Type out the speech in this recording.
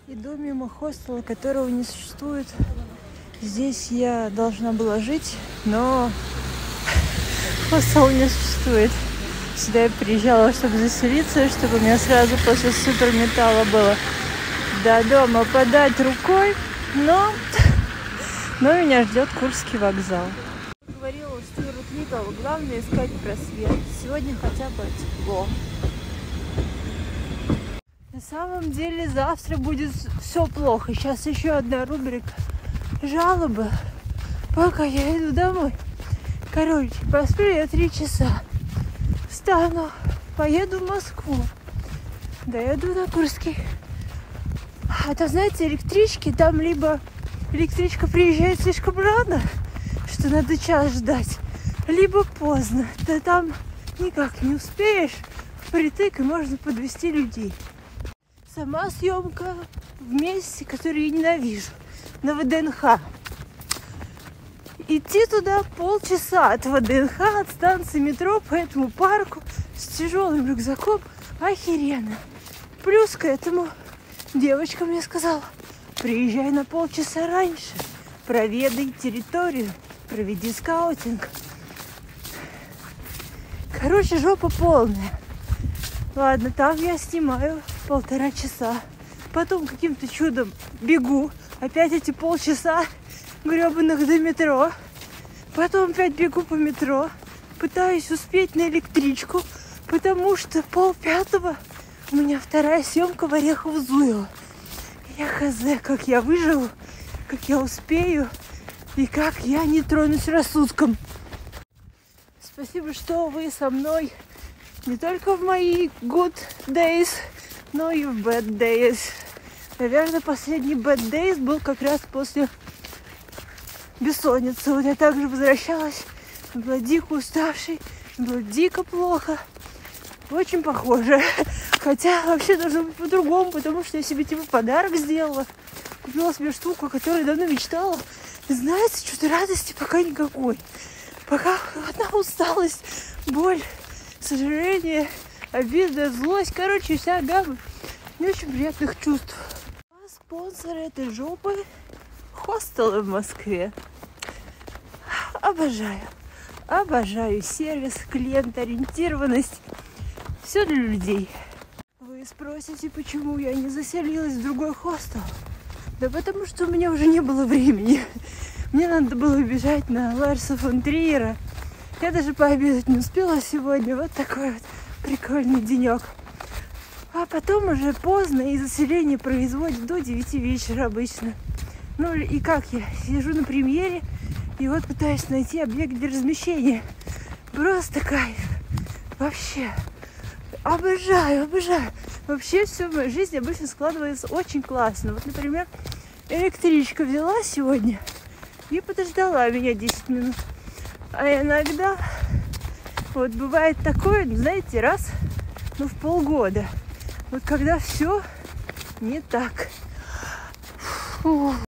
Иду мимо хостела, которого не существует. Здесь я должна была жить, но хостел не существует. Сюда я приезжала, чтобы заселиться, чтобы у меня сразу после суперметалла было до дома подать рукой, но меня ждет Курский вокзал. Говорила Стюарт Литтл, главное искать просвет. Сегодня хотя бы тепло. На самом деле завтра будет все плохо. Сейчас еще одна рубрика жалобы, пока я иду домой. Короче, посплю я 3 часа. Встану, поеду в Москву. Доеду до Курский. А то, знаете, электрички там либо электричка приезжает слишком рано, что надо час ждать, либо поздно. Да там никак не успеешь впритык, и можно подвести людей. Сама съемка в месте, который я ненавижу, на ВДНХ. Идти туда полчаса от ВДНХ, от станции метро по этому парку с тяжелым рюкзаком. Охеренно. Плюс к этому девочка мне сказала: приезжай на полчаса раньше, проведай территорию, проведи скаутинг. Короче, жопа полная. Ладно, там я снимаю 1,5 часа. Потом каким-то чудом бегу. Опять эти полчаса гребаных до метро. Потом опять бегу по метро. Пытаюсь успеть на электричку, потому что 4:30 у меня вторая съемка в Орехово-Зуево. Я хз, как я выживу, как я успею и как я не тронусь рассудком. Спасибо, что вы со мной не только в мои good days, но и в bad days. Наверное, последний bad days был как раз после бессонницы. Вот я также возвращалась, была дико уставшей, было дико плохо. Очень похоже. Хотя вообще должно быть по-другому, потому что я себе типа подарок сделала. Купила себе штуку, о которой давно мечтала. И знаете, что-то радости пока никакой. Пока одна усталость, боль, сожаление, обида, злость. Короче, вся гамма не очень приятных чувств. А спонсор этой жопы — хостелы в Москве. Обожаю. Обожаю сервис, клиент-ориентированность. Все для людей. Вы спросите, почему я не заселилась в другой хостел? Да потому что у меня уже не было времени. Мне надо было бежать на Ларса фон Триера. Я даже пообедать не успела сегодня. Вот такой вот прикольный денек. А потом уже поздно, и заселение производит до 9 вечера обычно. Ну и как я? Сижу на премьере и вот пытаюсь найти объект для размещения. Просто кайф. Вообще. Обожаю, обожаю. Вообще все в моей жизни обычно складывается очень классно. Вот, например, электричка взяла сегодня и подождала меня 10 минут. А иногда вот бывает такое, знаете, раз, в полгода. Вот когда все не так. Фу.